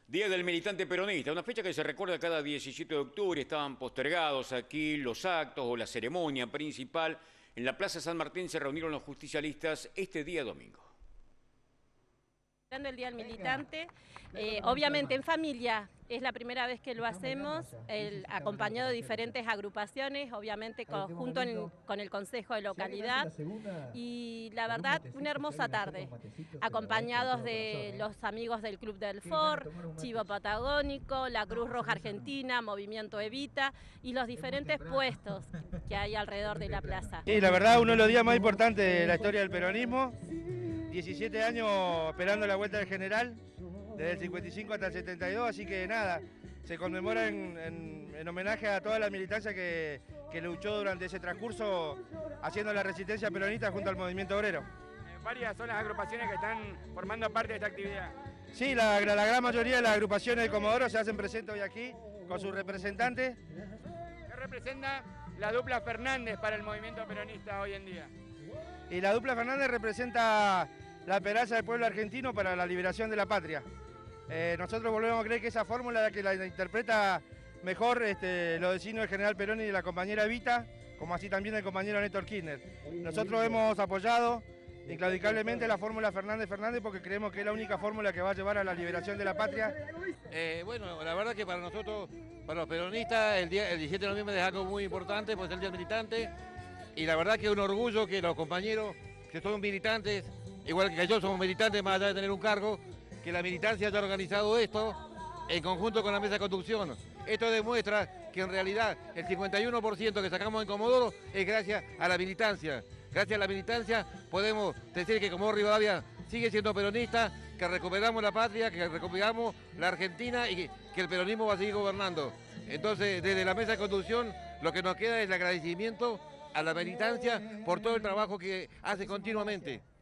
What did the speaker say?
Día del Militante Peronista, una fecha que se recuerda cada 17 de octubre. Estaban postergados aquí los actos o la ceremonia principal. En la Plaza San Martín se reunieron los justicialistas este día domingo. El Día del Militante, obviamente en familia, es la primera vez que lo hacemos, acompañado de diferentes agrupaciones, obviamente junto con el Consejo de Localidad, y la verdad, una hermosa tarde, acompañados de los amigos del Club del For, Chivo Patagónico, la Cruz Roja Argentina, Movimiento Evita y los diferentes puestos que hay alrededor de la plaza. Y la verdad, uno de los días más importantes de la historia del peronismo. 17 años esperando la vuelta del general, desde el 55 hasta el 72, así que nada, se conmemora en homenaje a toda la militancia que luchó durante ese transcurso haciendo la resistencia peronista junto al movimiento obrero. Varias son las agrupaciones que están formando parte de esta actividad. Sí, la gran mayoría de las agrupaciones de Comodoro se hacen presentes hoy aquí con sus representantes. ¿Qué representa la dupla Fernández para el movimiento peronista hoy en día? Y la dupla Fernández representa la esperanza del pueblo argentino para la liberación de la patria. Nosotros volvemos a creer que esa fórmula que la interpreta mejor los designios del general Perón y de la compañera Evita, como así también del compañero Néstor Kirchner. Nosotros hemos apoyado inclaudicablemente la fórmula Fernández-Fernández porque creemos que es la única fórmula que va a llevar a la liberación de la patria. Bueno, la verdad que para nosotros, para los peronistas, el 17 de noviembre es algo muy importante, pues es el Día del Militante, y la verdad que es un orgullo que los compañeros que son militantes, igual que yo somos militantes, más allá de tener un cargo, que la militancia haya organizado esto en conjunto con la mesa de conducción. Esto demuestra que en realidad el 51% que sacamos en Comodoro es gracias a la militancia. Gracias a la militancia podemos decir que Comodoro Rivadavia sigue siendo peronista, que recuperamos la patria, que recuperamos la Argentina y que el peronismo va a seguir gobernando. Entonces, desde la mesa de conducción, lo que nos queda es el agradecimiento a la militancia por todo el trabajo que hace continuamente.